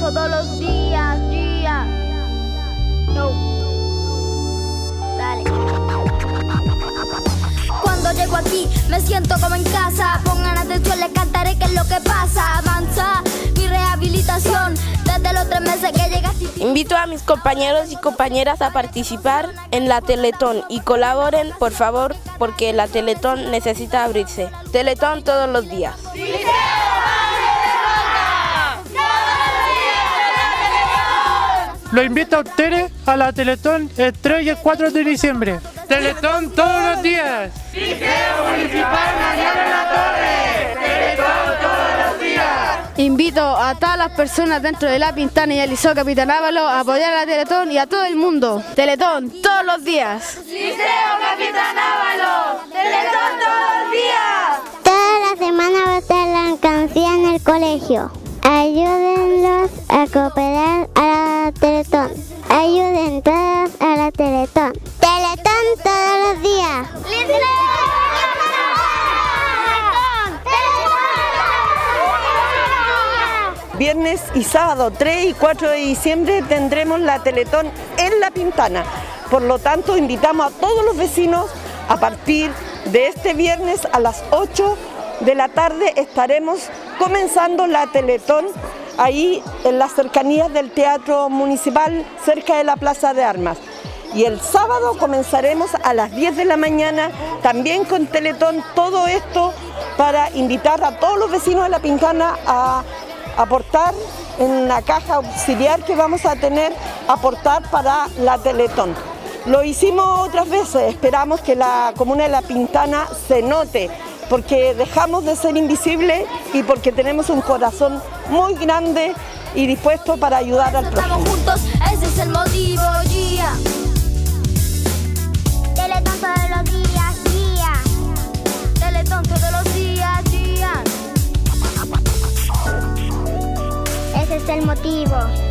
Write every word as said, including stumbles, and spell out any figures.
todos los días, día. No. Dale. Cuando llego aquí me siento como en casa. Pongan atención, les cantaré qué es lo que pasa. Avanza mi rehabilitación desde los tres meses que llegaste. Invito a mis compañeros y compañeras a participar en la Teletón y colaboren, por favor, porque la Teletón necesita abrirse. Teletón todos los días. Lo invito a ustedes a la Teletón el tres y el cuatro de diciembre. Teletón todos los días. Liceo Municipal Mariano La Torre. Teletón todos los días. Invito a todas las personas dentro de La Pintana y el Liceo Capitán Ávalo a apoyar a la Teletón y a todo el mundo. Teletón todos los días. Liceo Capitán Ávalo. Teletón todos los días. Toda la semana va a estar la alcancía en el colegio. Ayúdenlos a cooperar a la Teletón. Ayuden todos a la Teletón. Teletón todos los días. Viernes y sábado tres y cuatro de diciembre tendremos la Teletón en La Pintana. Por lo tanto, invitamos a todos los vecinos a partir de este viernes a las ocho de la tarde estaremos comenzando la Teletón ahí en las cercanías del Teatro Municipal, cerca de la Plaza de Armas. Y el sábado comenzaremos a las diez de la mañana, también con Teletón, todo esto para invitar a todos los vecinos de La Pintana a aportar en la caja auxiliar que vamos a tener, aportar para la Teletón. Lo hicimos otras veces, esperamos que la comuna de La Pintana se note, porque dejamos de ser invisibles y porque tenemos un corazón muy grande y dispuesto para ayudar al prójimo. Estamos juntos, ese es el motivo, yeah. Teletón todos los días, día. Teletón todos los días, día. Ese es el motivo.